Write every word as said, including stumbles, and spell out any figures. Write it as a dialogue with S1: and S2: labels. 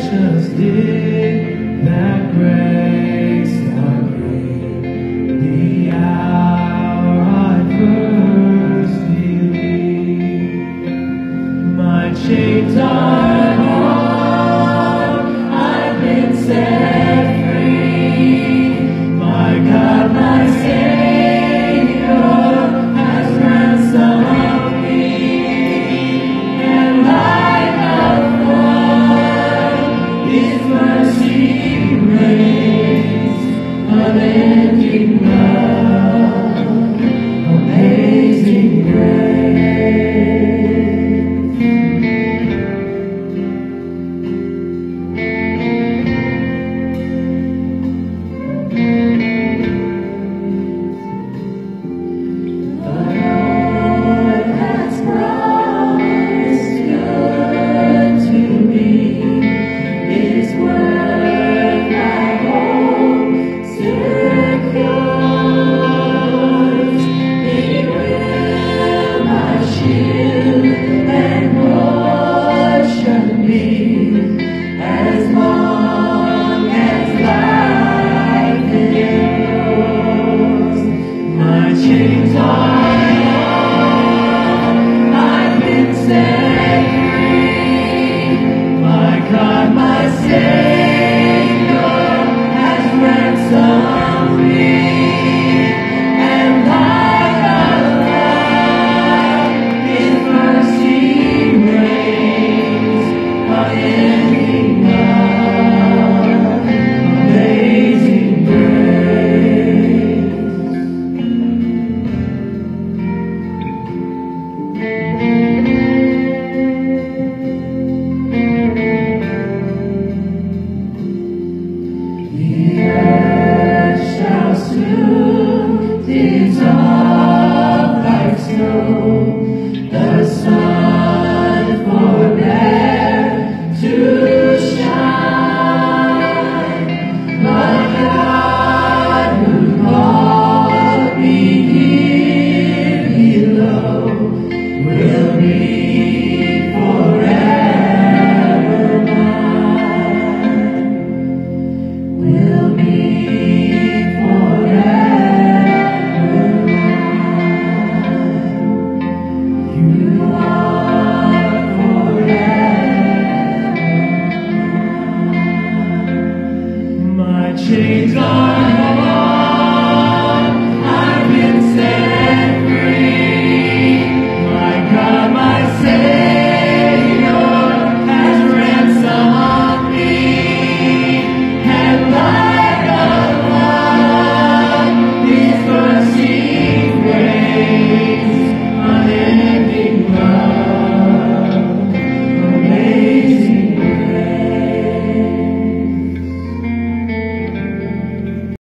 S1: precious day that breaks the grave, the hour I first believed. My chains are gone, I've been set free. My God, my Savior has ransomed me, and like a flood, His mercy reigns, unending love, amazing chains are gone, I've been set free. My God, my Savior has ransomed me, and like a flood, His mercy reigns, unending love, amazing grace. Dissolve like snow, the sun forbear to shine. But God who called me here below will be forever mine, will be chains are